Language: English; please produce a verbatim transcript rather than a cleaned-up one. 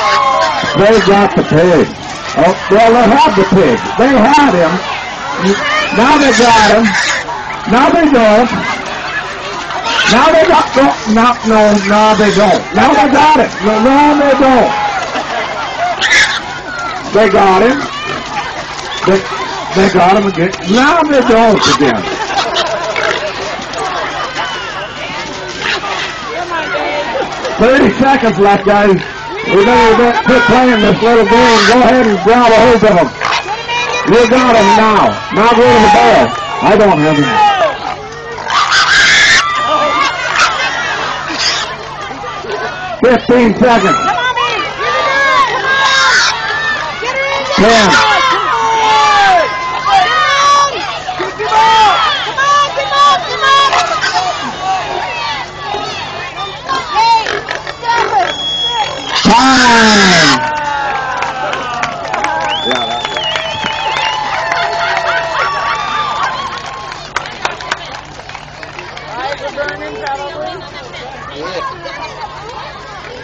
They got the pig. Oh, well, they had the pig. They had him. Now they got him. Now they don't. Now they got, no, no, no, no, they don't. Now they got it. No, no, they don't. They got him. They, they got him again. Now they don't again. Thirty seconds left, guys. We're going to quit playing this little game. Go ahead and grab a hold of them. You got him now. Now go to the ball. I don't have him. Fifteen seconds. Ten. Time. Yeah, that's it. Eyes are burning, probably. Yeah.